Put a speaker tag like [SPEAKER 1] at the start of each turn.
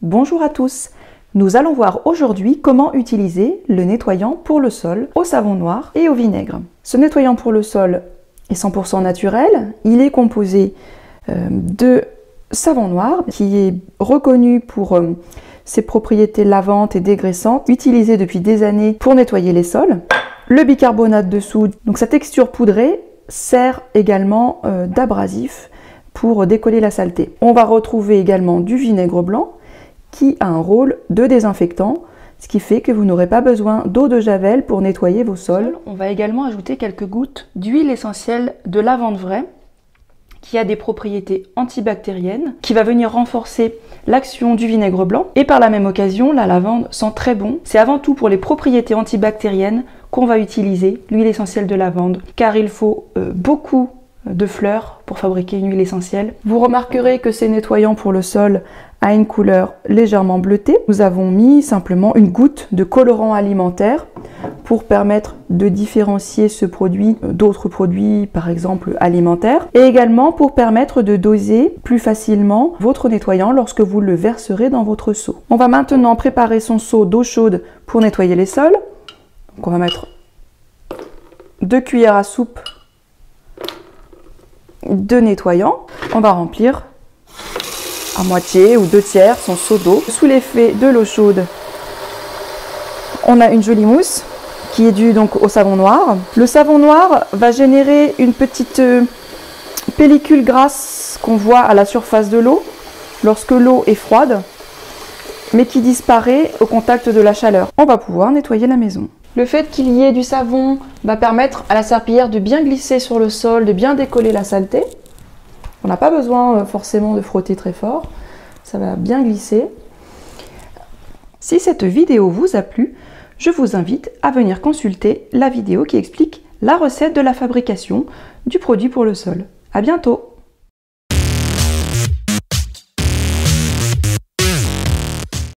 [SPEAKER 1] Bonjour à tous. Nous allons voir aujourd'hui comment utiliser le nettoyant pour le sol au savon noir et au vinaigre. Ce nettoyant pour le sol est 100% naturel. Il est composé de savon noir qui est reconnu pour ses propriétés lavantes et dégraissantes, utilisé depuis des années pour nettoyer les sols. Le bicarbonate de soude, donc sa texture poudrée, sert également d'abrasif pour décoller la saleté. On va retrouver également du vinaigre blanc qui a un rôle de désinfectant, ce qui fait que vous n'aurez pas besoin d'eau de javel pour nettoyer vos sols. On va également ajouter quelques gouttes d'huile essentielle de lavande vraie qui a des propriétés antibactériennes, qui va venir renforcer l'action du vinaigre blanc. Et par la même occasion, la lavande sent très bon. C'est avant tout pour les propriétés antibactériennes qu'on va utiliser l'huile essentielle de lavande, car il faut beaucoup de fleurs pour fabriquer une huile essentielle. Vous remarquerez que ces nettoyants pour le sol a une couleur légèrement bleutée. Nous avons mis simplement une goutte de colorant alimentaire pour permettre de différencier ce produit d'autres produits, par exemple alimentaires, et également pour permettre de doser plus facilement votre nettoyant lorsque vous le verserez dans votre seau. On va maintenant préparer son seau d'eau chaude pour nettoyer les sols. Donc on va mettre 2 cuillères à soupe de nettoyant. On va remplir à moitié ou 2/3 son seau d'eau. Sous l'effet de l'eau chaude, on a une jolie mousse qui est due donc au savon noir. Le savon noir va générer une petite pellicule grasse qu'on voit à la surface de l'eau lorsque l'eau est froide, mais qui disparaît au contact de la chaleur. On va pouvoir nettoyer la maison. Le fait qu'il y ait du savon va permettre à la serpillière de bien glisser sur le sol, de bien décoller la saleté. On n'a pas besoin forcément de frotter très fort, ça va bien glisser. Si cette vidéo vous a plu, je vous invite à venir consulter la vidéo qui explique la recette de la fabrication du produit pour le sol. À bientôt!